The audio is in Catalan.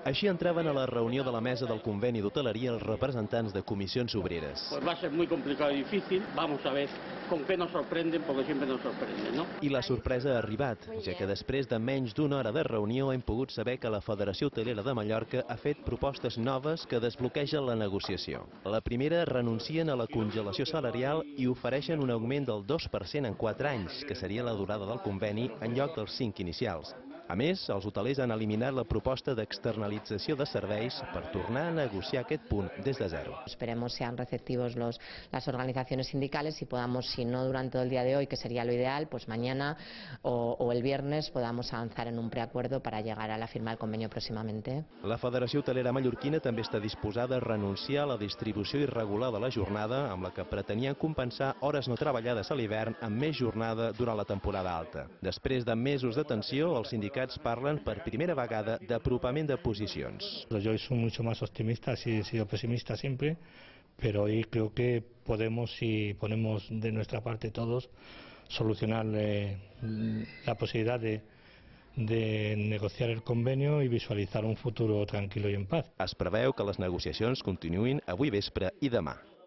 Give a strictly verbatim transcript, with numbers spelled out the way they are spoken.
Així entraven a la reunió de la mesa del conveni d'hoteleria els representants de comissions obreres. Pues va a ser muy complicado y difícil. Vamos a ver con qué nos sorprenden, porque siempre nos sorprenden, ¿no? I la sorpresa ha arribat, ja que després de menys d'una hora de reunió hem pogut saber que la Federació Hotelera de Mallorca ha fet propostes noves que desbloquegen la negociació. La primera, renuncien a la congelació salarial i ofereixen un augment del dos per cent en quatre anys, que seria la durada del conveni, en lloc dels cinc inicials. A més, els hotelers han eliminat la proposta d'externalització de serveis per tornar a negociar aquest punt des de zero. Esperemos sean receptivos los, las organizaciones sindicales y podamos, si no durante todo el día de hoy, que sería lo ideal, pues mañana o, o el viernes podamos avanzar en un preacuerdo para llegar a la firma del convenio próximamente. La Federació Hotelera Mallorquina també està disposada a renunciar a la distribució irregular de la jornada, amb la que pretenien compensar hores no treballades a l'hivern amb més jornada durant la temporada alta. Després de mesos de tensió, els sindicats parlen per primera vegada d'apropament de posicions. Yo soy mucho más optimista, sí he sido pesimista siempre, pero hoy creo que podemos, si ponemos de nuestra parte todos, solucionar eh, la posibilidad de, de negociar el convenio y visualizar un futuro tranquilo y en paz. Es preveu que les negociacions continuïn avui vespre i demà.